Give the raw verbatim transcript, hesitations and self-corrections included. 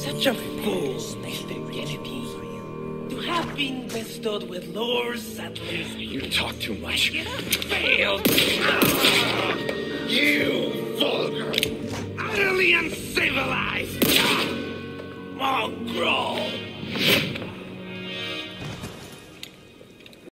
such a fool, Mister Kennedy. To have been bestowed with Lord Settlers. You talk too much. Failed. You vulgar, Utterly uncivilized. Mongrel.